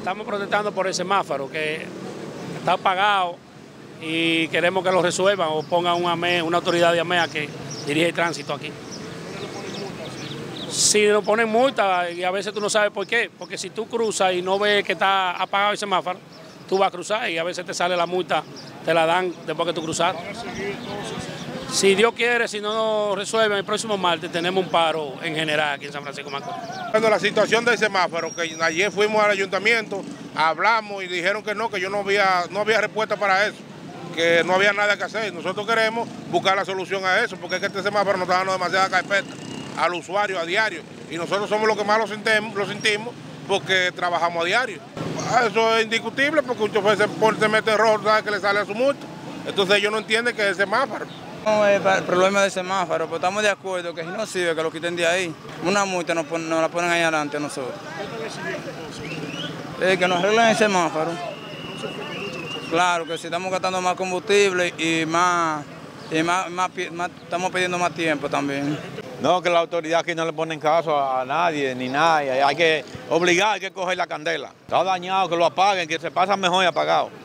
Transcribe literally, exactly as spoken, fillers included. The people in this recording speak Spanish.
Estamos protestando por el semáforo que está apagado y queremos que lo resuelvan o pongan un AME, una autoridad de AMEA que dirige el tránsito aquí. Si nos ponen multa y a veces tú no sabes por qué, porque si tú cruzas y no ves que está apagado el semáforo, tú vas a cruzar y a veces te sale la multa, te la dan después que tú cruzaste. Si Dios quiere, si no nos resuelven, el próximo martes tenemos un paro en general aquí en San Francisco de Macorís. Cuando la situación del semáforo, que ayer fuimos al ayuntamiento, hablamos y dijeron que no, que yo no había, no había respuesta para eso, que no había nada que hacer. Nosotros queremos buscar la solución a eso, porque es que este semáforo nos está dando demasiada carpeta al usuario a diario, y nosotros somos los que más lo sentimos, lo sentimos porque trabajamos a diario. Eso es indiscutible, porque un chofer se, se mete en rojo, sabe que le sale a su multa. Entonces ellos no entienden que es el semáforo. No es el problema del semáforo, pero estamos de acuerdo que si no sirve, que lo quiten de ahí. Una multa nos, nos la ponen ahí adelante a nosotros. Eh, que nos arreglen el semáforo. Claro, que si estamos gastando más combustible y más, y más, más, más estamos pidiendo más tiempo también. No, que la autoridad aquí no le ponen caso a nadie, ni nada. Hay que obligar, hay que coger la candela. Está dañado, que lo apaguen, que se pasa mejor y apagado.